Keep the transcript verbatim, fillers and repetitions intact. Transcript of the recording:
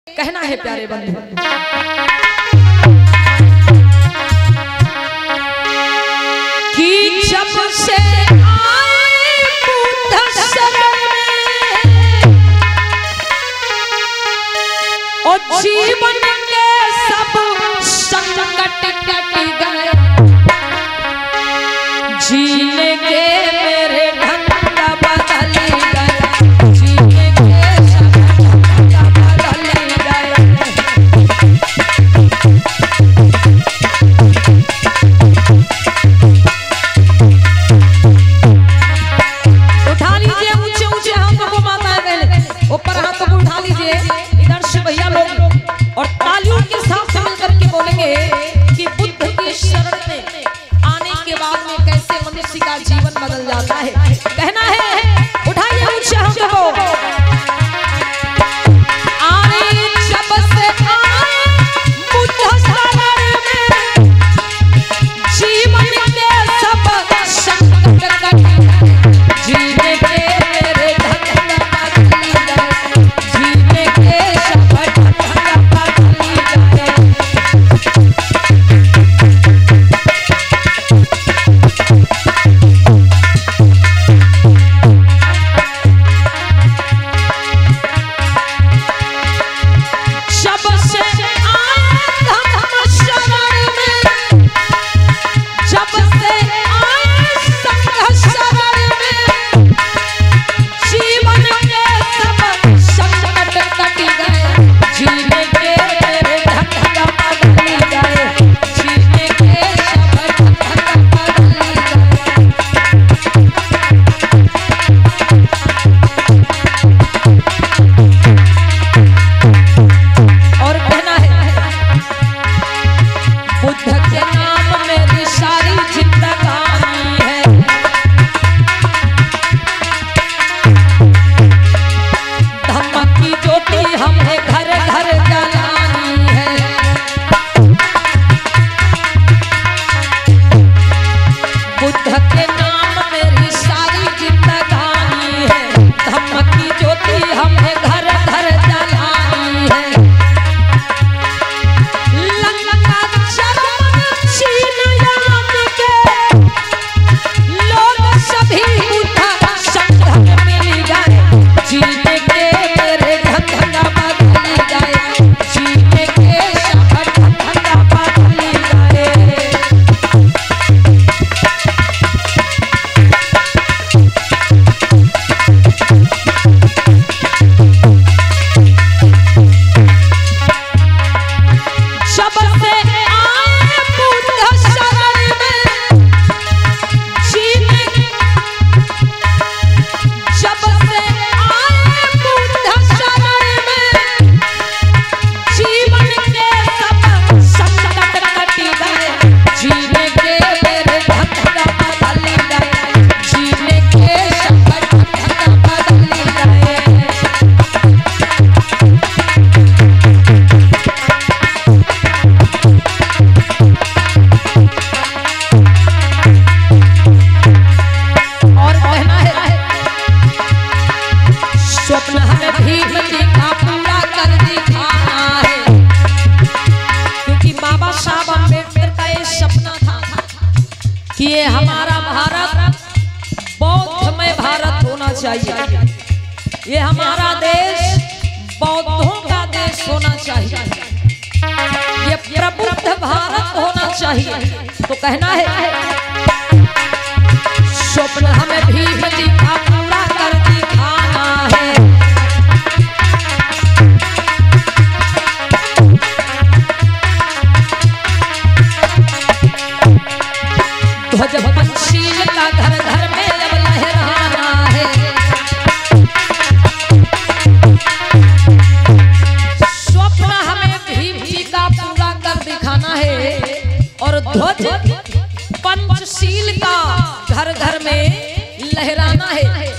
कहना है प्यारे बंधु, कि जब से आए बुद्ध शरण में और जीवन के सब संकट कट गए, जीने के मेरे ढंग बदल गए, जीने के सब ढंग बदल गए। उठा लीजिए ऊंचे ऊंचे हाथों को माताएं बहनें, ऊपर हाथों को उठा लीजिए। इधर से भैया लोग और तालियों के साथ मिलकर के बोलेंगे कि बुद्ध की शरण में आने के बाद में कैसे मनुष्य का जीवन बदल जाता है। कहना है, उठाइए ऊंचे हाथों को। आए जब से आए बुद्ध शरण में, जीवन के सब संकट कट गए, जीने के मेरे ढंग बदल गए, जीने के सब ढंग बदल गए। जब से आए धम्म शरण में, जब से आए संघ शरण में, जीवन के सब संकट कट गए, जीने के मेरे ढंग बदल गए, जीने के सब ढंग बदल गए। और कहना है, बुद्ध के नाम मेरी सारी जिंदगानी है, धम्म की ज्योति हमें घर घर जलानी है, बुद्ध के नाम मेरी सारी जिंदगानी है, धम्म की ज्योति हमें घर घर जलानी है। लंका चरमन छीन याम के लोग सभी बुद्ध संघ में मिल गए, जीने के मेरे ढंग बदल गए, जीने के सब ढंग बदल गए। जब से आए बुद्ध शरण में, जीने जब से आए बुद्ध शरण में, जीवन के सब संकट कट गए, जीने के मेरे ढंग बदल गए, जीने के सब ढंग बदल गए। और कहना है, स्वप्न हमें भीम जी का पूरा कर दिखाना है, क्योंकि बाबा साहब अम्बेडकर का ये सपना था कि ये हमारा भारत बौद्धमय भारत होना चाहिए, ये हमारा देश बौद्धों का देश होना चाहिए, ये प्रबुद्ध भारत होना चाहिए। तो कहना है, स्वप्न हमें भीम जी का पूरा कर दिखाना है, ध्वज पंचशील का घर घर में अब लहराना है, स्वप्न हमें भीम जी का पूरा कर दिखाना है, और ध्वज पंचशील का घर घर में लहराना है।